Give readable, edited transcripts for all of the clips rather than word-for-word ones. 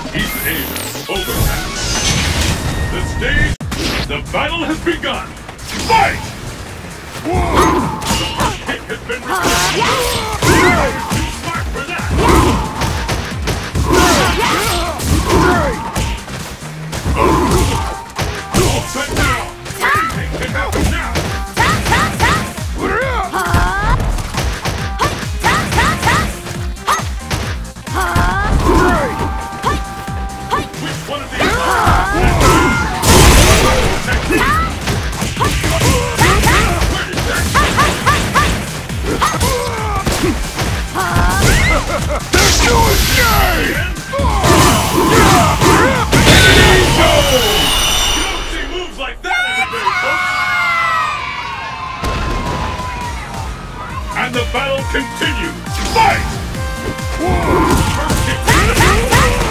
East Asia, overpass. The stage, the battle has begun. Fight! The first hit has been received. You're too smart for that. All set now. Anything can happen now. And the battle continues. Fight! First hit to the back.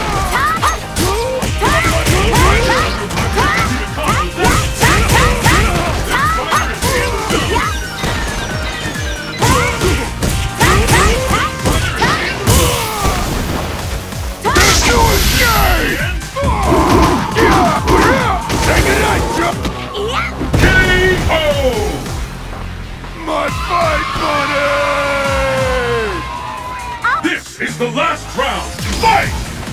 This is the last round. Fight!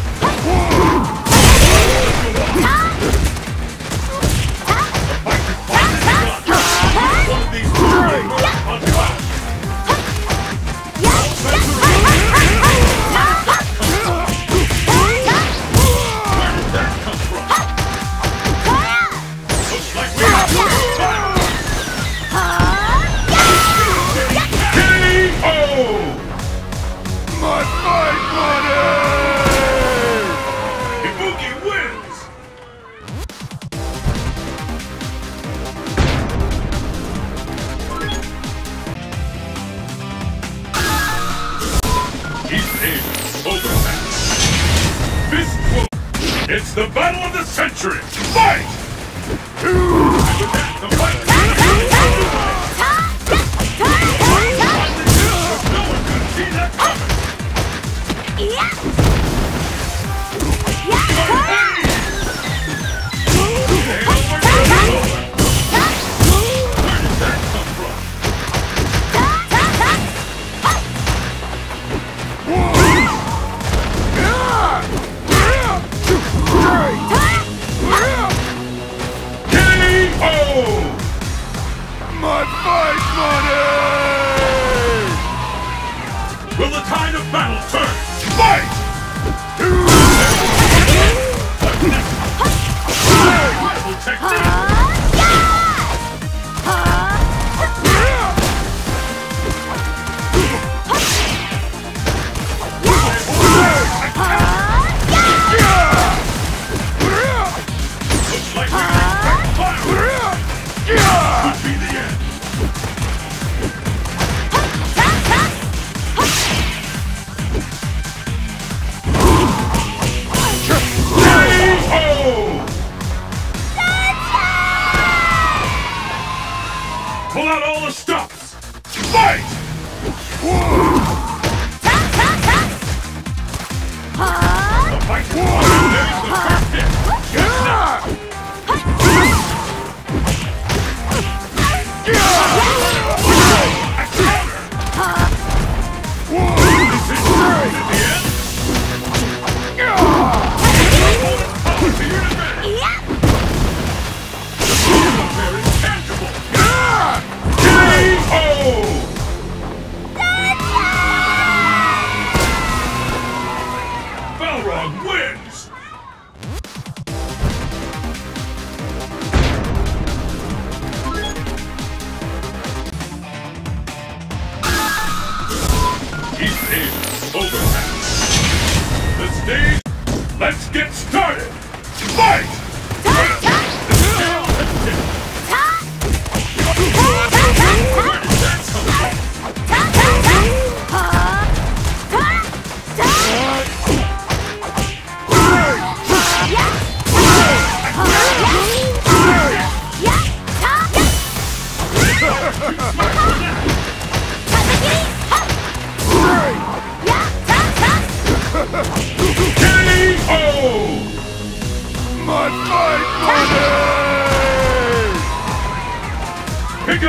One of these two on top. Where did that come from? Looks like we have KO! My fight money! Ibuki wins! East Asia, overpass. Fist will... It's the battle of the century! Fight! And with that, the fight... No one could see that coming! Where did that come from? KO! My fight money! Will the tide of battle turn? Fight! Incredible technique! Looks like we can expect fire! Could be the end! KO!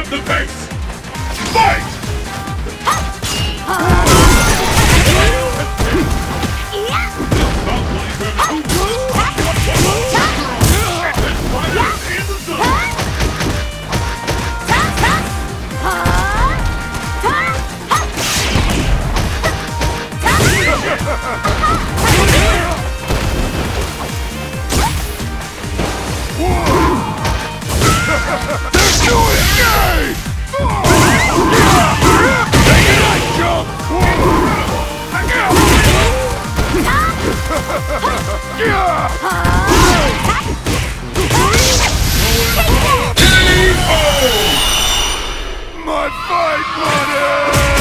up the pace! Fight! My fight money!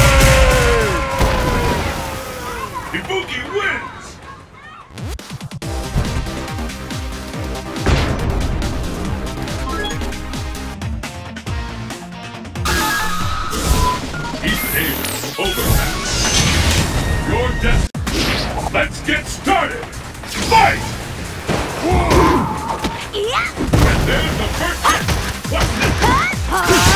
Ibuki wins! He's able to overmatch. Your destiny. Let's get started! Fight! And there's the first hit! What's next?